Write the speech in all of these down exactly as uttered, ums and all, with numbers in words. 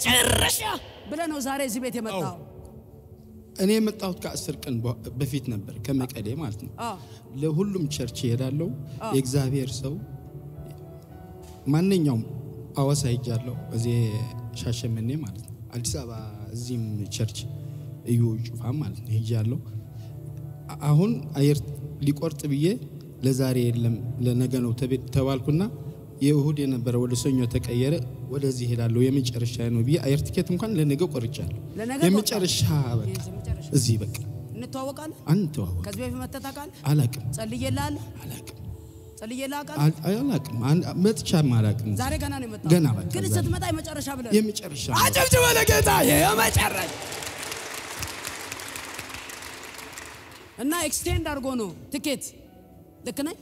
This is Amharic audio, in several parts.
የመጨረሻ ብለ ነው ዛሬ እዚህ ቤት የመጣው እኔ የመጣሁት ከአስር ቀን በፊት ነበር ከመቀሌ ማለት ነው ለሁሉም ቸርች ይሄዳለው የእግዚአብሔር ሰው ማንኛውም አዋሳ ሄጃለሁ እዚህ ሻሸመኔ ማለት ነው አዲስ አበባ እዚህም ቸርች እዩ ጩፋ ማለት ነው ሄጃለሁ አሁን አየር ሊቆርጥ ብዬ ለዛሬ የለም ለነገ ነው ተባልኩና የእሁድ የነበረ ወደ ሰኞ ተቀየረ ወደዚህ ሄዳለሁ የመጨረሻ ነው ብዬ አየር ቲኬት እንኳን ለነገ ቆርጫለሁ የመጨረሻ በቃ እዚህ በቃ እንተዋወቃለን አንተዋወቅ ከዚህ በፊት መተታቃል አላቅም ጸልየላል አላቅም ጸልየላቃል አላቅም መጥቻም አላቅም ዛሬ ገና ነው የመጣው ገና በቃ ግን ስትመጣ የመጨረሻ ብለ የመጨረሻ አጨብጭበ ለጌታ የመጨረሻ እና ኤክስቴንድ አድርጎ ነው ቲኬት ልክ ነኝ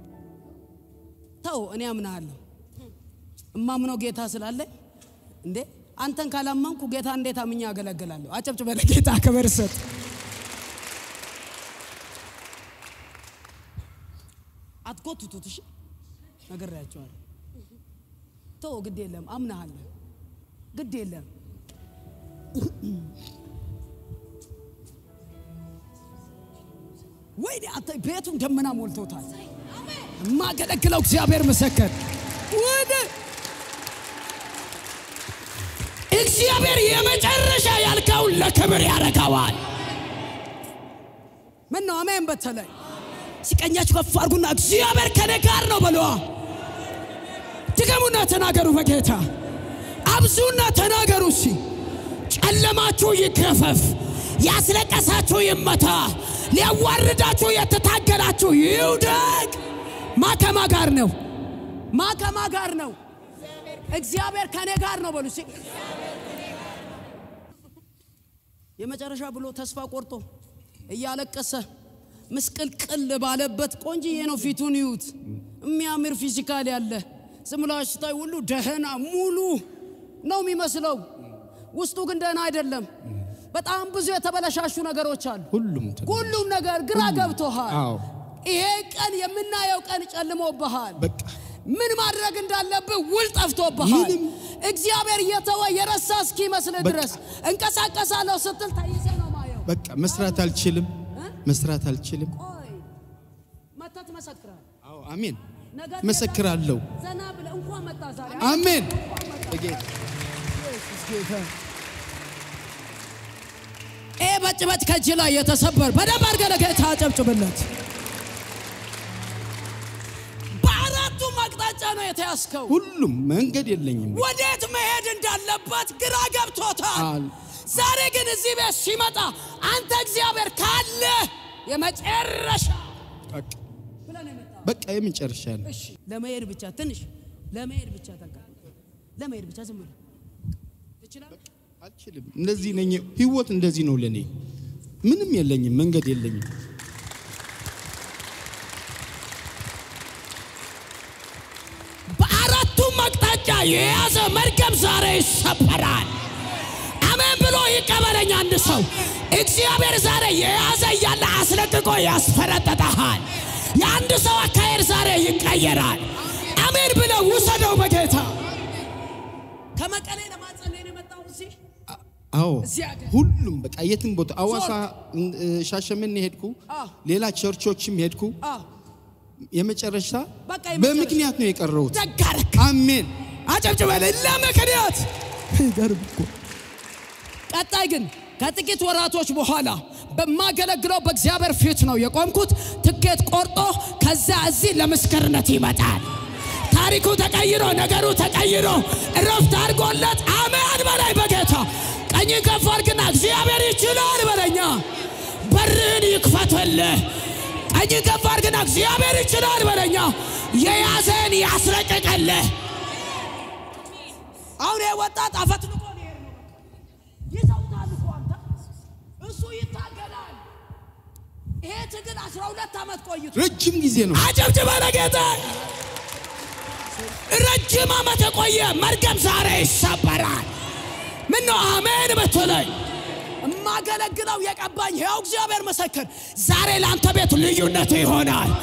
ታው እኔ አምናለሁ እማምነው ጌታ ስላለ እንዴ አንተን ካላመንኩ ጌታ እንዴት አምኛ ያገለግላለሁ አጨብጭበ ለጌታ ክብር ሰጥ አትቆጥቱት እሺ ነገርያቸዋለሁ ታው ግድ የለም አምናለሁ ግድ የለም ወይኔ አተ ቤቱን ደመና ሞልቶታል አሜን ማገለግለው እግዚአብሔር መሰከር ወደ እግዚአብሔር የመጨረሻ ያልካው ለክብር ያረጋዋል ምን ነው አሜን በተለይ ሲቀኛችሁ ከፍ አድርጉና እግዚአብሔር ከኔ ጋር ነው በሉ ድገሙና ተናገሩ በጌታ አብዙና ተናገሩ እሺ ጨለማችሁ ይከፈፍ ያስለቀሳችሁ ይመታ ሊያዋርዳችሁ የተታገላችሁ ይውደቅ ማከማ ጋር ነው ማከማ ጋር ነው እግዚአብሔር ከኔ ጋር ነው በሉ እሺ የመጨረሻ ብሎ ተስፋ ቆርጦ እያለቀሰ ምስቅልቅል ባለበት ቆንጂዬ ነው ፊቱን ይዩት የሚያምር ፊዚካል ያለ ዝምላሽ ታይ ሁሉ ደህና ሙሉ ነው የሚመስለው ውስጡ ግን ደህና አይደለም በጣም ብዙ የተበላሻሹ ነገሮች አሉ ሁሉም ሁሉም ነገር ግራ ገብቶሃል አዎ ይሄ ቀን የምናየው ቀን ጨልሞብሃል በቃ ምን ማድረግ እንዳለብህ ውል ጠፍቶብሃል እግዚአብሔር የተወ የረሳ እስኪ መስለ ድረስ እንቀሳቀሳለሁ ስትል ታይዘ ነው ማየው በቃ መስራት አልችልም መስራት አልችልም ቆይ መተት መሰክራል አዎ አሜን መሰክራለሁ ዘና ብለ እንኳን መጣ ዛሬ አሜን በጌታ ኢየሱስ ጌታ ኤ በጭበጭ ከጅላ የተሰበር በደም አርገ ለጌታ አጨብጭብለት በአራቱ ማቅጣጫ ነው የተያስከው ሁሉም መንገድ የለኝም ወዴት መሄድ እንዳለበት ግራ ገብቶታል ዛሬ ግን እዚህ ቤት ሲመጣ አንተ እግዚአብሔር ካለ የመጨረሻ በቃ የመጨረሻ ነው እሺ ለመሄድ ብቻ ትንሽ ለመሄድ ብቻ ተንካ ለመሄድ ብቻ ዝም ብሎ ትችላለህ አልችልም እንደዚህ ነኝ ህይወት እንደዚህ ነው ለኔ ምንም የለኝም መንገድ የለኝም በአራቱ ማቅጣጫ የያዘ መርገም ዛሬ ይሰበራል አሜን ብሎ ይቀበለኝ አንድ ሰው እግዚአብሔር ዛሬ የያዘ ያለ አስለቅቆ ያስፈረጠታል የአንድ ሰው አካሄድ ዛሬ ይቀየራል አሜን ብሎ ወሰደው በጌታ ከመቀሌ ለማጸለይ ነው መጣው እሺ አዎ ሁሉም በቃ የትም ቦታ አዋሳ ሻሸመኔ ሄድኩ ሌላ ቸርቾችም ሄድኩ የመጨረሻ በምክንያት ነው የቀረውት ተጋረክ አሜን አጨብጭበለ ለምክንያት ይገርምኩ ቀጣይ ግን ከጥቂት ወራቶች በኋላ በማገለግለው በእግዚአብሔር ፊት ነው የቆምኩት ትኬት ቆርጦ ከዛ እዚህ ለምስክርነት ይመጣል ታሪኩ ተቀይሮ ነገሩ ተቀይሮ ረፍት አድርጎለት አሜን በላይ በጌታ ቀኝ ከፍ አድርግና እግዚአብሔር ይችላል በለኛ በርን ይክፈትልህ ቀኝ ከፍ አድርግና እግዚአብሔር ይችላል በለኛ የያዘን ያስረቀቀልህ አሁን የወጣት አፈትልቆ ነው ይዘውታል እኮ አንተ እሱ ይታገላል ይሄ ትግል አስራ ሁለት አመት ቆይቶ ረጅም ጊዜ ነው አጨብጭበ ለጌታ ረጅም አመት ቆየ መርገም ዛሬ ይሰበራል ምን ነው አሜን በተለይ ማገለግለው የቀባኝ ያው እግዚአብሔር መሰከር ዛሬ ላንተ ቤት ልዩነት ይሆናል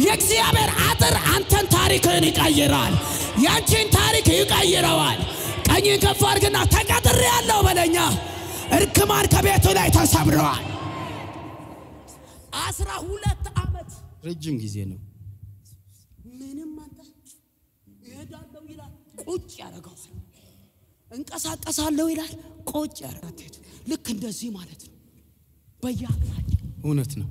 የእግዚአብሔር አጥር አንተን ታሪክን ይቀይራል ያንቺን ታሪክ ይቀይራል ቀኝን ከፍ አድርግና ተቀጥሬያለሁ በለኛ እርክማን ከቤቱ ላይ ተሰብሯል አስራ ሁለት ዓመት ረጅም ጊዜ ነው ምንም አንተ ይሄዳለው ይላል ቁጭ ያረጋው እንቀሳቀሳለሁ ይላል ቁጭ ያረጋው ልክ እንደዚህ ማለት ነው በያቅላጭ እውነት ነው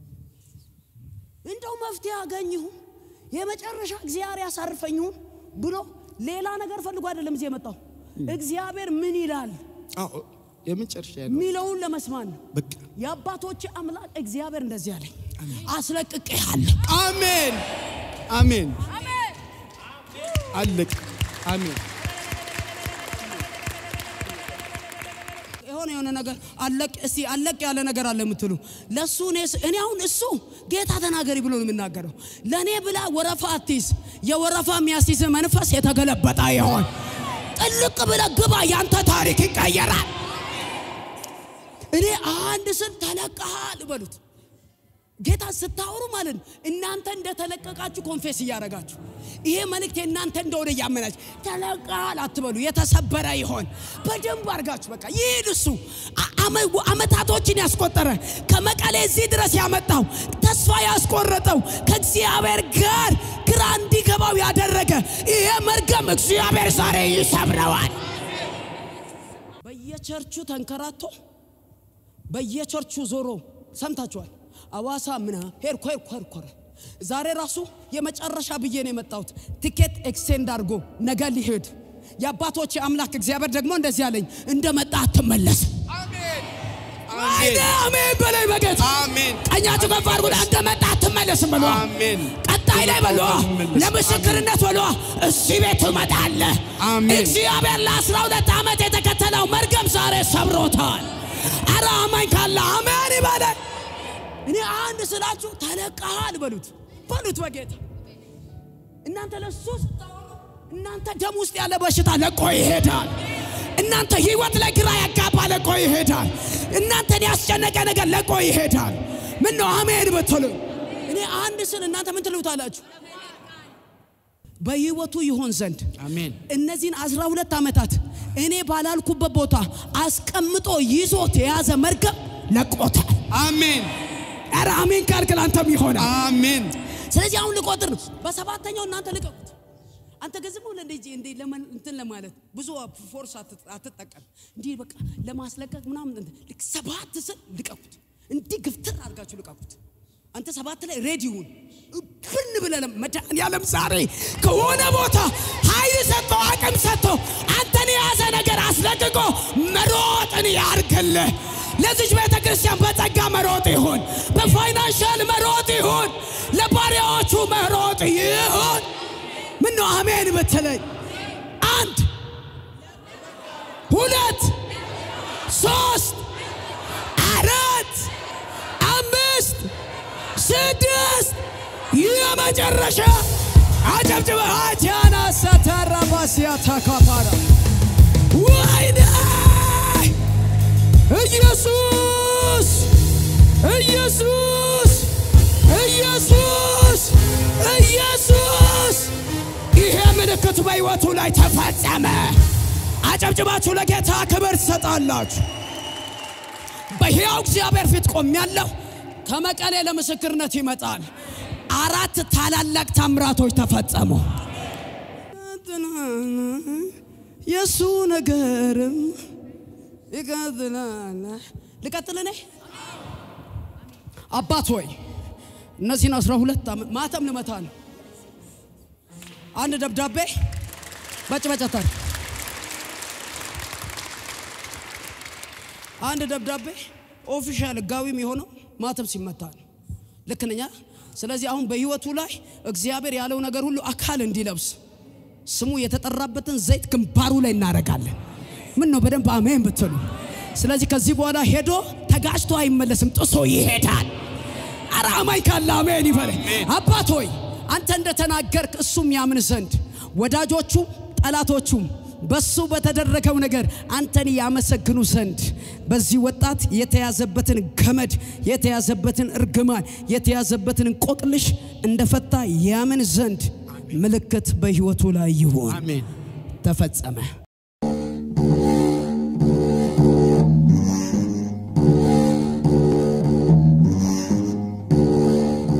እንደው መፍትሄ ያገኘው የመጨረሻ እግዚአብሔር ያሳርፈኝ ብሎ ሌላ ነገር ፈልጎ አይደለም እዚህ የመጣው እግዚአብሔር ምን ይላል አዎ የመጨረሻ ያለው ሚለውን ለመስማት ነው በቃ ያባቶች አምላክ እግዚአብሔር እንደዚህ ያለኝ አስለቅቄሃለሁ አሜን አሜን አሜን አለቅ አሜን የሆነ የሆነ ነገር አለቅ እስቲ አለቅ ያለ ነገር አለ የምትሉ ለሱ እኔ አሁን እሱ ጌታ ተናገሪ ብሎ ነው የሚናገረው ለኔ ብላ ወረፋ አትይዝ የወረፋ የሚያስይዝ መንፈስ የተገለበጠ ይሆን ጥልቅ ብለ ግባ ያንተ ታሪክ ይቀየራል እኔ አንድ ስን ተለቀሃል በሉት ጌታ ስታወሩ ማለት እናንተ እንደተለቀቃችሁ ኮንፌስ ያያረጋችሁ ይሄ መልእክት እናንተ እንደሆነ ያመናችሁ ተለቀሃል አትበሉ የተሰበረ ይሆን በደንብ አርጋችሁ በቃ ይልሱ አመታቶችን ያስቆጠረ ከመቀሌ እዚህ ድረስ ያመጣው ተስፋ ያስቆረጠው ከእግዚአብሔር ጋር ግራ እንዲገባው ያደረገ ይሄ መርገም እግዚአብሔር ዛሬ ይሰብረዋል በየቸርቹ ተንከራቶ በየቸርቹ ዞሮ ሰምታችኋል አዋሳ ምና ሄር ኮር ኮር ኮር ዛሬ ራሱ የመጨረሻ ብዬ ነው የመጣሁት ቲኬት ኤክስቴንድ አድርጎ ነገ ሊሄድ ያባቶች አምላክ እግዚአብሔር ደግሞ እንደዚህ ያለኝ እንደመጣ አትመለስ አሜን አሜን አሜን በላይ በጌታ አሜን ቀኛችሁ ከፍ አድርጉ እንደመጣ አትመለስ በሉ አሜን ቀጣይ ላይ በሉ ለምስክርነት በሉ እዚህ ቤት መጣለ አሜን እግዚአብሔር ለአስራ ሁለት ዓመት የተከተለው መርገም ዛሬ ሰብሮታል አራ አማኝ ካለ አሜን ይባላል እኔ አንድ ስላችሁ ተለቀሃል በሉት በሉት በጌታ እናንተ ለሱስ እናንተ ደም ውስጥ ያለ በሽታ ለቆ ይሄዳል እናንተ ህይወት ላይ ግራ ያጋባ ለቆ ይሄዳል እናንተን ያስጨነቀ ነገር ለቆ ይሄዳል ምን ነው አሜን በትሉ እኔ አንድ ስል እናንተ ምን ትሉታላችሁ በህይወቱ ይሆን ዘንድ አሜን እነዚህን አስራ ሁለት ዓመታት እኔ ባላልኩበት ቦታ አስቀምጦ ይዞት የያዘ መርገም ለቆታል አሜን አረ አሜን ካልከል አንተም ይሆናል አሜን ስለዚህ አሁን ልቆጥር ነው በሰባተኛው እናንተ ልቀቁት አንተ ገዝሙ ለእንደዚህ እንደ ለማን እንትን ለማለት ብዙ ፎርስ አትጠቀም እንዴ በቃ ለማስለቀቅ ምናምን ልክ ሰባት ስል ልቀቁት እንዴ ግፍትር አድርጋችሁ ልቀቁት አንተ ሰባት ላይ ሬዲ ሁን ብን ብለህ መዳን ያለም ዛሬ ከሆነ ቦታ ኃይል ሰጥቶ አቅም ሰጥቶ አንተን ያዘ ነገር አስለቅቆ መሮጥን ያርግልህ ለዚህ ቤተክርስቲያን በጸጋ መሮጥ ይሁን በፋይናንሻል መሮጥ ይሁን ለባሪያዎቹ መሮጥ ይሁን ምን ነው አሜን በተለይ አንድ ሁለት ሶስት አራት አምስት ስድስት የመጨረሻ አጨብጭበ አቻና ሰተራባሲያ ተካፋራ ወይኔ ኢየሱስ ኢየሱስ ኢየሱስ ኢየሱስ ይሄ ምልክት በሕይወቱ ላይ ተፈጸመ አጨብጭባችሁ ለጌታ ክብር ትሰጣላችሁ በሕያው እግዚአብሔር ፊት ቆሜያለሁ ከመቀሌ ለምስክርነት ይመጣል አራት ታላላቅ ታምራቶች ተፈጸሙ የሱ ነገርም ይቀጥላል ልቀጥልኔ አባት ሆይ እነዚህን አስራ ሁለት ማተም ልመታ ነው አንድ ደብዳቤ በጭበጨታል አንድ ደብዳቤ ኦፊሻል ጋዊም የሆነው ማተም ሲመታ ነው ለከነኛ ስለዚህ አሁን በህይወቱ ላይ እግዚአብሔር ያለው ነገር ሁሉ አካል እንዲለብስ ስሙ የተጠራበትን ዘይት ግንባሩ ላይ እናረጋለን ምን ነው በደንብ አሜን ብትሉ ስለዚህ ከዚህ በኋላ ሄዶ ተጋጭቶ አይመለስም ጥሶ ይሄዳል አራማይ ካለ አሜን ይበል አባት ሆይ አንተ እንደተናገርክ እሱም ያምን ዘንድ ወዳጆቹ ጠላቶቹ በሱ በተደረገው ነገር አንተን ያመሰግኑ ዘንድ በዚህ ወጣት የተያዘበትን ገመድ የተያዘበትን እርግማን የተያዘበትን ቆቅልሽ እንደፈታ ያምን ዘንድ ምልክት በህይወቱ ላይ ይሁን አሜን ተፈጸመ